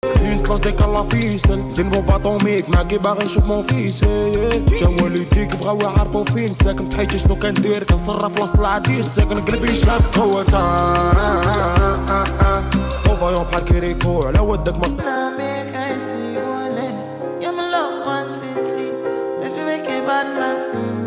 سلاش ديك الله فيسل زين بومبا طوميك معاكي باغي نشوف مون فيس تا والديك بغاو يعرفو فين ساكن بحياتي شنو كندير كنصرف وسط العديس ساكن قلبي شاف هو تا فايون بحال كيريكو على ودك ما You're my love, one city. If you make it bad, man,